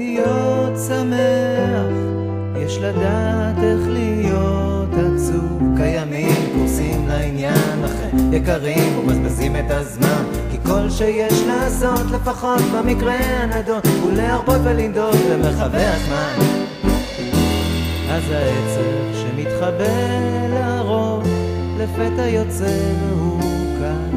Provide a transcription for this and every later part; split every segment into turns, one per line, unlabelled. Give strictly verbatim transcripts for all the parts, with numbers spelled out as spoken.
להיות שמח יש לדעת איך להיות עצוב. קיימים קורסים לעניין אחרי יקרים ומבזבזים את הזמן, כי כל שיש לעשות לפחות במקרה הנדון הוא להרבות ולנדוד במרחבי הזמן. אז העצב שמתחבא לרוב לפתע יוצא והוא כאן.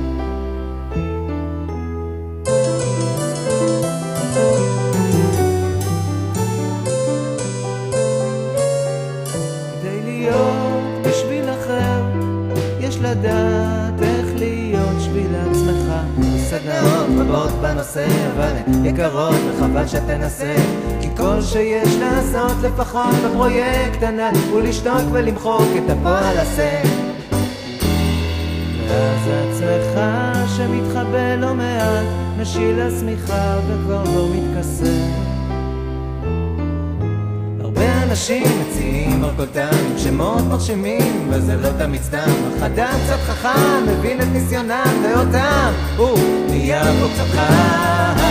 כדי להיות בשביל אחר יש לדעת איך להיות שביל עצמך. סדנאות רבות בנושא אבל הן יקרות וחבל שתנסה, כי כל שיש לעשות לפחות בפרויקט ענק הוא לשתוק ולמחוק את הפועל עשה. ואז עצמך שמתחבא לא מעט משיל השמיכה וכבר לא מתכסה. הרבה אנשים מציעים ארכולתם עם שמות מרשימים וזה לא תמיד סתם, אך אדם קצת חכם מבין את ניסיונם ואותם הוא נהיה פה קצת חם.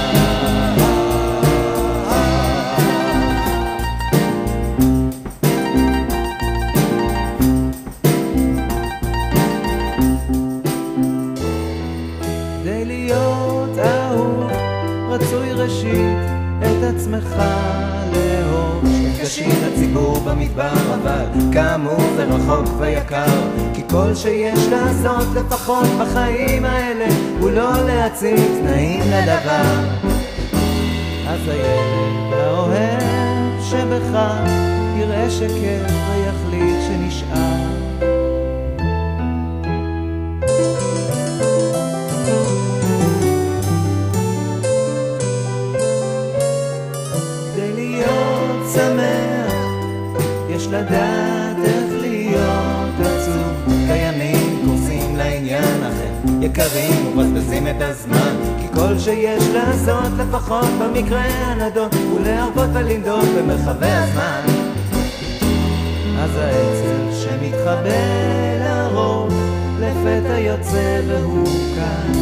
כדי להיות אהוב רצוי ראשית את עצמך לאהוב. שמפגשים לציבור במדבר אבל כאמור זה רחוק ויקר, כי כל שיש לעשות לפחות בחיים האלה הוא לא להציב תנאים לדבר. אז הילד האוהב שבך יראה שכיף ויחליט שנשאר. שמח יש לדעת איך להיות עצוב. קיימים קורסים לעניין אחר יקרים ומבזבזים את הזמן, כי כל שיש לעשות לפחות במקרה הנדון הוא להרבות ולנדוד במרחבי הזמן. אז העצב שמתחבא לרוב לפתע יוצא והוא כאן.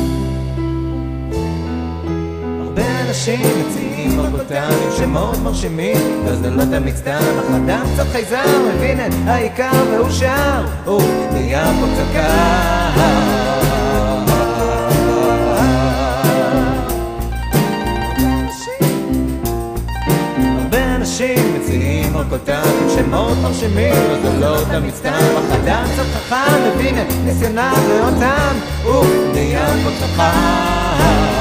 הרבה אנשים מציעים ארכולתם עם שמות מרשימים וזה לא תמיד סתם, אך אדם קצת חייזר מבין את העיקר והוא שר הוא נהיה פה קצת קר. הרבה אנשים מציעים ארכולתם עם שמות מרשימים וזה לא תמיד סתם, אך אדם קצת חכם מבין את ניסיונם ואותם הוא נהיה פה קצת קר.